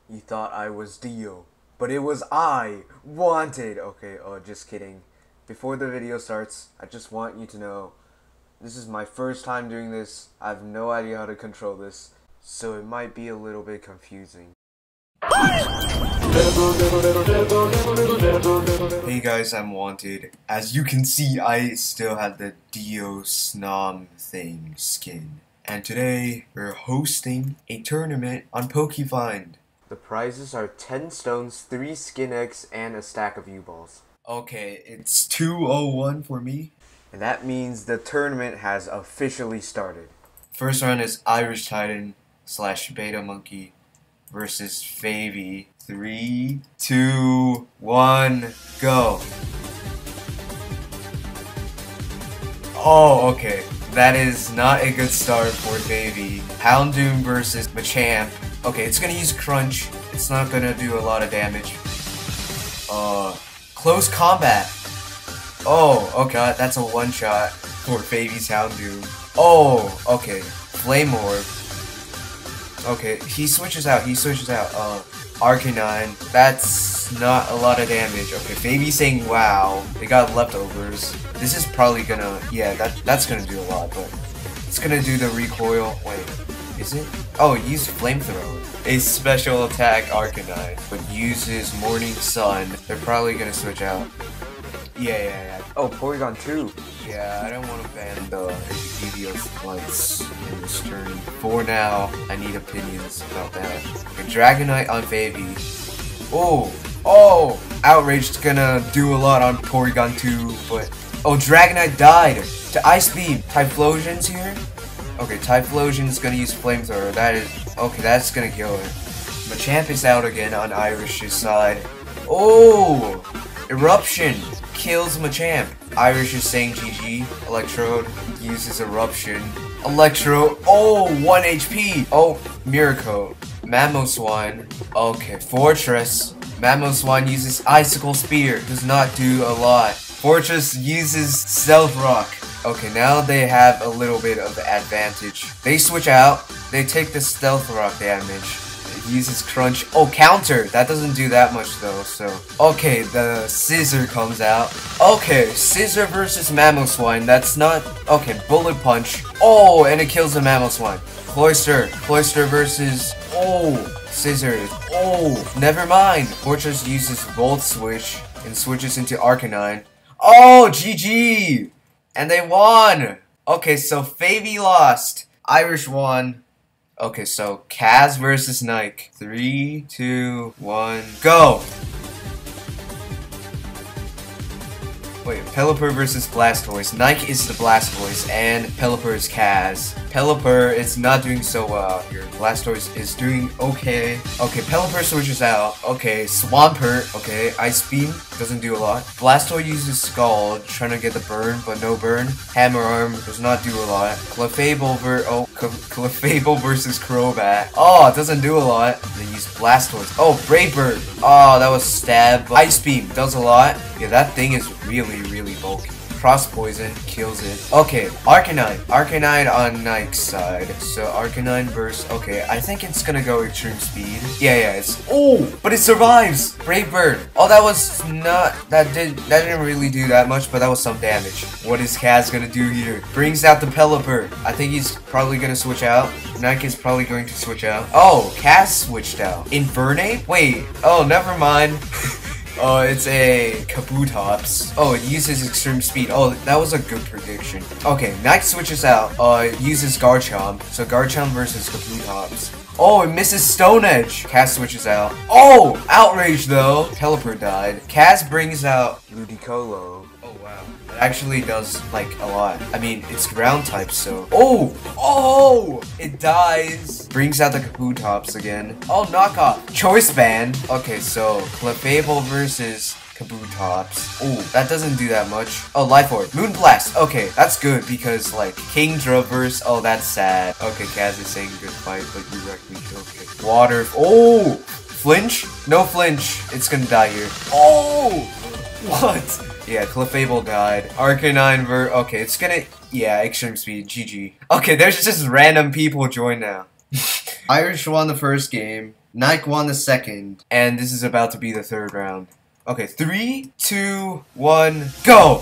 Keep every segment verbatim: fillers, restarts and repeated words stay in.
You thought I was Dio, but it was I, Wanted. Okay, oh, just kidding. Before the video starts, I just want you to know, this is my first time doing this. I have no idea how to control this, so it might be a little bit confusing. Hey guys, I'm Wanted. As you can see, I still have the Dio Snom thing skin. And today, we're hosting a tournament on Pokéfind. The prizes are ten stones, three skin eggs, and a stack of U-balls. Okay, it's two oh one for me. And that means the tournament has officially started. First round is Irish Titan slash Beta Monkey versus Favy. Three, two, one, go. Oh, okay. That is not a good start for Favy. Houndoom versus Machamp. Okay, it's gonna use Crunch. It's not gonna do a lot of damage. Uh, close combat. Oh, okay, that's a one shot for Favy's Houndoom. Oh, okay. Flame Orb. Okay, he switches out, he switches out. Uh, Arcanine. That's not a lot of damage. Okay, Favy's saying wow. They got leftovers. This is probably gonna, yeah, that that's gonna do a lot, but it's gonna do the recoil. Wait, is it? Oh, it used Flamethrower. A special attack Arcanine, but uses Morning Sun. They're probably gonna switch out. Yeah, yeah, yeah. Oh, Porygon two. Yeah, I don't want to ban the Evios lights in this turn. For now, I need opinions about that. Okay, Dragonite on Favy. Oh, oh! Outrage's gonna do a lot on Porygon two, but... Oh, Dragonite died! To Ice Beam! Typhlosion's here? Okay, Typhlosion's gonna use Flamethrower. That is... Okay, that's gonna kill her. Machamp is out again on Irish's side. Oh! Eruption! Kills Machamp. Irish is saying G G. Electrode uses Eruption. Electro. Oh, one H P. Oh, Miracle. Mamoswine. Okay, Fortress. Mamoswine uses Icicle Spear. Does not do a lot. Fortress uses Stealth Rock. Okay, now they have a little bit of advantage. They switch out. They take the Stealth Rock damage. Uses Crunch. Oh, counter! That doesn't do that much though, so... Okay, the Scissor comes out. Okay, Scissor versus Mamoswine. That's not... Okay, Bullet Punch. Oh, and it kills the Mamoswine. Cloyster. Cloyster versus... Oh, Scissor. Oh, never mind. Fortress uses Volt Switch and switches into Arcanine. Oh, G G! And they won! Okay, so Favy lost. Irish won. Okay, so Kaz versus Nike. Three, two, one, go! Wait, Pelipper versus Blastoise. Nike is the Blastoise, and Pelipper is Kaz. Pelipper is not doing so well here. Blastoise is doing okay. Okay, Pelipper switches out. Okay, Swampert. Okay, Ice Beam doesn't do a lot. Blastoise uses Scald, trying to get the burn, but no burn. Hammer Arm does not do a lot. Clefable ver- oh, Clefable versus Crobat. Oh, it doesn't do a lot. They use Blastoise. Oh, Brave Bird. Oh, that was Stab. Ice Beam does a lot. Yeah, that thing is really, really bulky. Cross Poison kills it. Okay, Arcanine. Arcanine on Nike's side. So Arcanine versus... Okay, I think it's gonna go Extreme Speed. Yeah, yeah, it's... Oh, but it survives! Brave Bird. Oh, that was not... That, did, that didn't really do that much, but that was some damage. What is Kaz gonna do here? Brings out the Pelipper. I think he's probably gonna switch out. Nike is probably going to switch out. Oh, Kaz switched out. Infernape? Wait. Oh, never mind. Oh, it's a Kabutops. Oh, it uses Extreme Speed. Oh, that was a good prediction. Okay, Nike switches out. Uh, it uses Garchomp. So Garchomp versus Kabutops. Oh, it misses Stone Edge. Kaz switches out. Oh, Outrage though. Pelipper died. Kaz brings out Ludicolo. Oh, wow. It actually does, like, a lot. I mean, it's ground type, so... Oh! Oh! It dies. Brings out the Kabutops again. Oh, knockoff. Choice Band. Okay, so, Clefable versus Kabutops. Oh, that doesn't do that much. Oh, Life Orb. Moonblast. Okay, that's good, because, like, Kingdra versus... Oh, that's sad. Okay, Kaz is saying good fight, but you wrecked me. Okay. Water. Oh! Flinch? No flinch. It's gonna die here. Oh! What? Yeah, Clefable died. Arcanine ver- Okay, it's gonna- Yeah, Extreme Speed. G G. Okay, there's just random people join now. Irish won the first game. Nike won the second, and this is about to be the third round. Okay, three, two, one, go!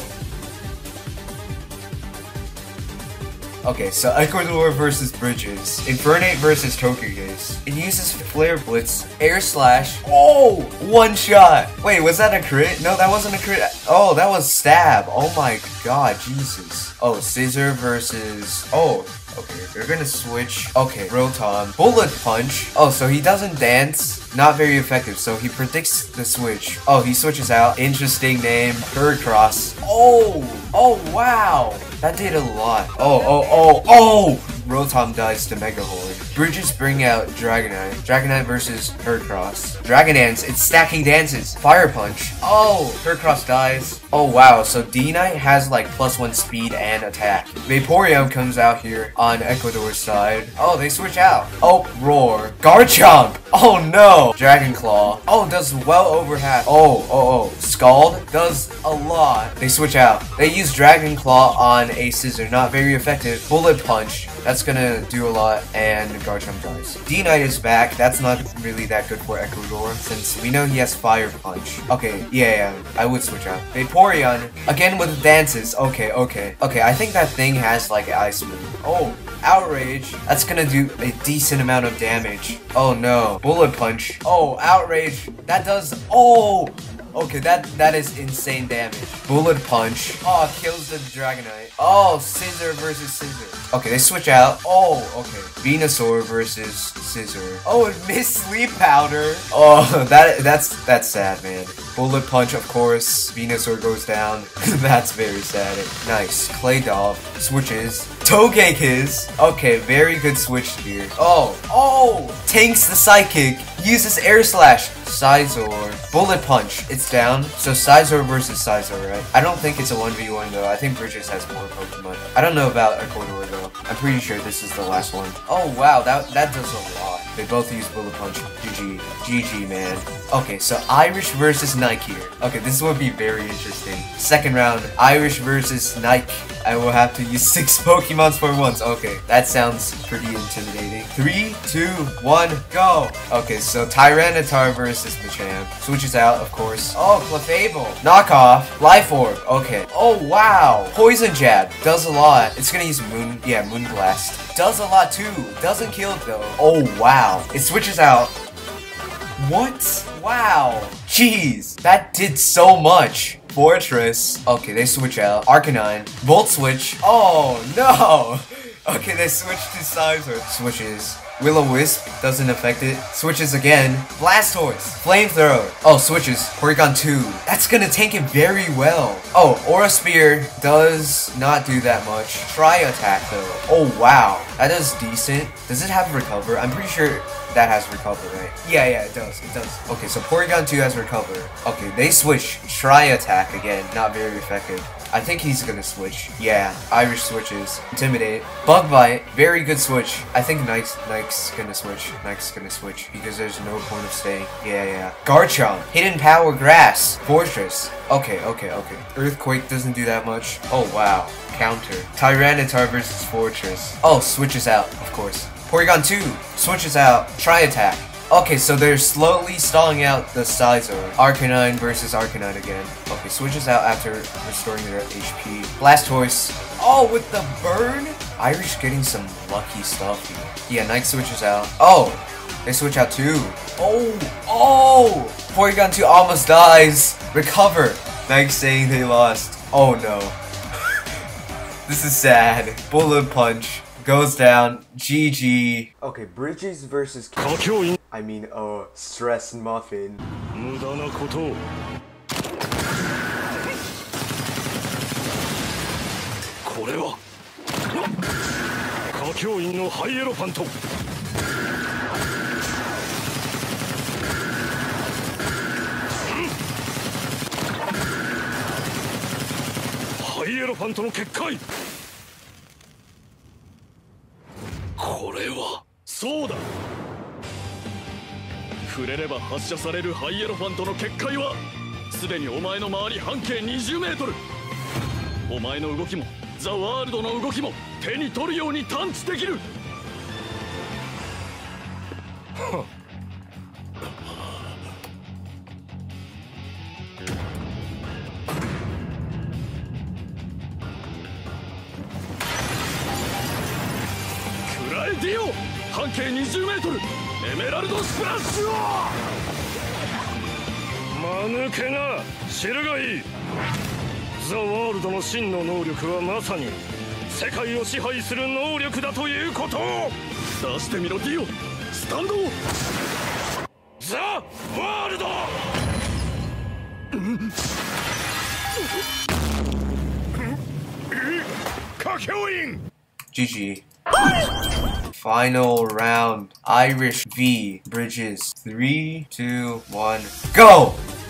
Okay, so Ecuador versus Bridges. Infernape versus Togekiss. It uses Flare Blitz, Air Slash. Oh! One shot! Wait, was that a crit? No, that wasn't a crit. Oh, that was Stab. Oh my god, Jesus. Oh, Scissor versus... Oh, okay, they're gonna switch. Okay, Rotom. Bullet Punch. Oh, so he doesn't dance. Not very effective, so he predicts the switch. Oh, he switches out. Interesting name. Heracross. Oh! Oh, wow! That did a lot. Oh, oh, oh, oh! Rotom dies to Mega Horn. Bridges bring out Dragonite. Dragonite versus Heracross. Dragon Dance, it's stacking dances. Fire Punch. Oh, Heracross dies. Oh wow, so D-Knight has like plus one speed and attack. Vaporeon comes out here on Ecuador's side. Oh, they switch out. Oh, Roar. Garchomp. Oh no. Dragon Claw. Oh, does well over half. Oh, oh, oh. Scald does a lot. They switch out. They use Dragon Claw on a Scissor. Not very effective. Bullet Punch. That's gonna do a lot, and Garchomp dies. D-Knight is back. That's not really that good for Ecuador, since we know he has Fire Punch. Okay, yeah, yeah, I would switch out. Vaporeon, again with dances. Okay, okay. Okay, I think that thing has, like, Ice move. Oh, Outrage. That's gonna do a decent amount of damage. Oh, no. Bullet Punch. Oh, Outrage. That does... Oh! Okay, that that is insane damage. Bullet Punch. Oh, kills the Dragonite. Oh, Scissor versus Scissor. Okay, they switch out. Oh, okay. Venusaur versus Scissor. Oh, it missed Sleep Powder. Oh, that that's that's sad, man. Bullet Punch, of course. Venusaur goes down. That's very sad. Nice. Claydolph switches. Togekiss. Okay, very good switch here. Oh, oh! Tanks the Psychic. Uses Air Slash. Sizor. Bullet Punch. It's down. So Sizor versus Sizor, right? I don't think it's a one v one though. I think Bridges has more Pokemon. I don't know about Ecuador though. I'm pretty sure this is the last one. Oh wow, that that does a lot. They both use Bullet Punch. G G. G G, man. Okay, so Irish versus Nike here. Okay, this would be very interesting. Second round, Irish versus Nike. I will have to use six Pokemons for once. Okay, that sounds pretty intimidating. Three, two, one, go! Okay, so Tyranitar versus Machamp. Switches out, of course. Oh, Clefable. Knockoff. Life Orb. Okay. Oh, wow. Poison Jab. Does a lot. It's gonna use Moon... Yeah, Moonblast. Does a lot, too. Doesn't kill it, though. Oh, wow. It switches out. What? Wow. Jeez. That did so much. Fortress. Okay, they switch out. Arcanine. Volt Switch. Oh, no. Okay, they switch to Sizor. Switches. Will-O-Wisp doesn't affect it. Switches again. Blastoise. Flamethrower. Oh, switches. Porygon two. That's gonna tank it very well. Oh, Aura Spear does not do that much. Try Attack though. Oh, wow. That does decent. Does it have Recover? I'm pretty sure that has Recover, right? Yeah, yeah, it does. It does. Okay, so Porygon two has Recover. Okay, they switch. Try Attack again. Not very effective. I think he's gonna switch. Yeah, Irish switches. Intimidate. Bug Bite. Very good switch. I think Nike's, Nike's gonna switch. Nike's gonna switch because there's no point of staying. Yeah, yeah. Garchomp. Hidden Power Grass. Fortress. Okay, okay, okay. Earthquake doesn't do that much. Oh, wow. Counter. Tyranitar versus Fortress. Oh, switches out, of course. Porygon two. Switches out. Try Attack. Okay, so they're slowly stalling out the Sizor. Arcanine versus Arcanine again. Okay, switches out after restoring their H P. Blastoise. Oh, with the burn? Irish getting some lucky stuff here. Yeah, Nike switches out. Oh, they switch out too. Oh, oh! Porygon two almost dies. Recover. Nike saying they lost. Oh no. This is sad. Bullet Punch. Goes down. G G. Okay, Bridges versus... I mean, uh, Stress Muffin. 無駄なことを。これは歌教員のハイエロファント。ハイエロファントの結界。これはそうだ。触れれば発射されるハイエロファントの結界はすでにお前の周り半径にじゅうメートル。お前の動きもザ・ワールドの動きも手に取るように探知できる。 ディオ半径 にじゅうメートル エメラルドスプラッシュを間抜けな知るがいい。ザ・ワールドの真の能力はまさに世界を支配する能力だということを出してみろディオ。スタンドザ・ワールド。歌教員 G G. Final round. Irish v Bridges. Three, two, one, go!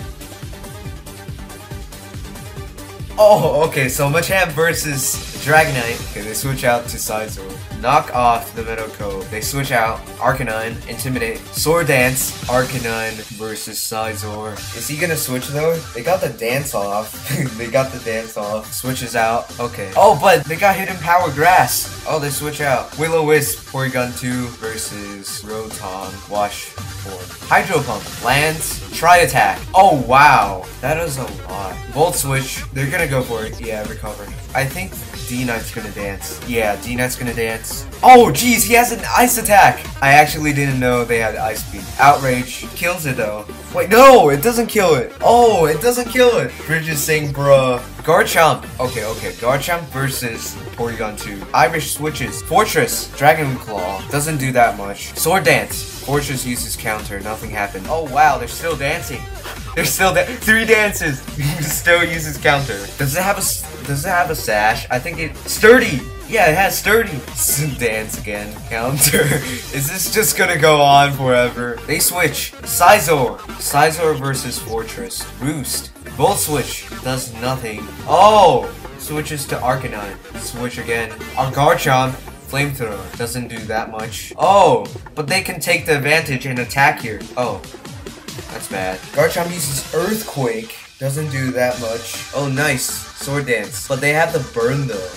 Oh, okay, so Machamp versus Dragonite. Okay, they switch out to Sizor. Knock off the Meadow Cove. They switch out Arcanine, Intimidate, Sword Dance, Arcanine versus Sizor. Is he gonna switch though? They got the dance off. They got the dance off. Switches out. Okay. Oh, but they got Hidden Power Grass. Oh, they switch out. Will-O-Wisp, Porygon two versus Rotom. Wash form. Hydro Pump. Lands. Try attack. Oh, wow. That is a lot. Volt Switch. They're gonna go for it. Yeah, recover. I think D-Knight's gonna dance. Yeah, D-Knight's gonna dance. Oh, geez, he has an ice attack. I actually didn't know they had ice beam. Outrage. Kills it, though. Wait, no, it doesn't kill it. Oh, it doesn't kill it. Bridges saying, bruh. Garchomp. Okay, okay. Garchomp versus Porygon two. Irish switches. Fortress. Dragon Claw. Doesn't do that much. Sword Dance. Fortress uses counter. Nothing happened. Oh, wow, they're still dancing. They're still da- three dances. Still uses counter. Does it have a Does it have a sash? I think it sturdy. Yeah, it has sturdy. Dance again. Counter. Is this just gonna go on forever? They switch. Sizor. Sizor versus Fortress. Roost. Volt Switch does nothing. Oh, switches to Arcanine. Switch again. On Garchomp. Flamethrower doesn't do that much. Oh, but they can take the advantage and attack here. Oh. That's bad. Garchomp uses Earthquake. Doesn't do that much. Oh, nice. Sword Dance. But they have the burn, though.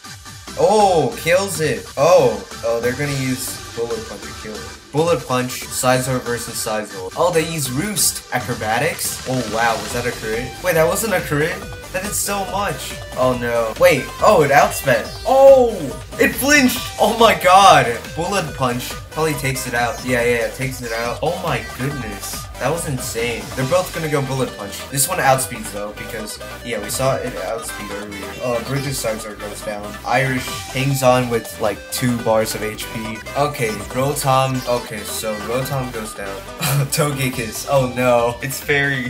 Oh, kills it. Oh. Oh, they're gonna use Bullet Punch to kill it. Bullet Punch. Sizor versus Sizor. Oh, they use Roost. Acrobatics? Oh, wow. Was that a crit? Wait, that wasn't a crit? That is so much. Oh, no. Wait. Oh, it outsped. Oh! It flinched! Oh, my God. Bullet Punch. Probably takes it out. Yeah, yeah, it takes it out. Oh, my goodness. That was insane. They're both gonna go Bullet Punch. This one outspeeds though, because yeah, we saw it outspeed earlier. Oh, Bridges Sizor goes down. Irish hangs on with like two bars of H P. Okay, Rotom. Okay, so Rotom goes down. Togekiss. Oh no, it's fairy.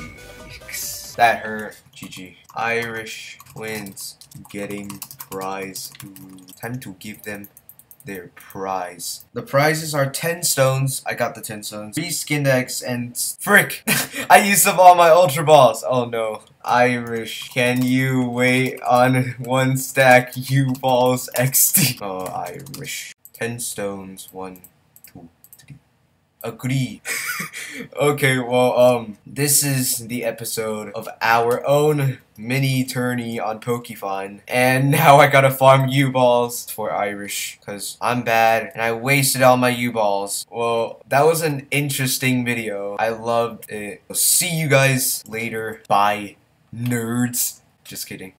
Yeeks. That hurt. G G. Irish wins. Getting prize. Ooh. Time to give them their prize. The prizes are ten stones. I got the ten stones. three skin decks and frick! I used up all my ultra balls. Oh no. Irish, can you wait on one stack U balls X D? Oh, Irish. ten stones. One, two, three. Agree. Okay, well, um, this is the episode of our own mini tourney on Pokéfind, and now I gotta farm U-balls for Irish, because I'm bad, and I wasted all my U-balls. Well, that was an interesting video. I loved it. See you guys later. Bye, nerds. Just kidding.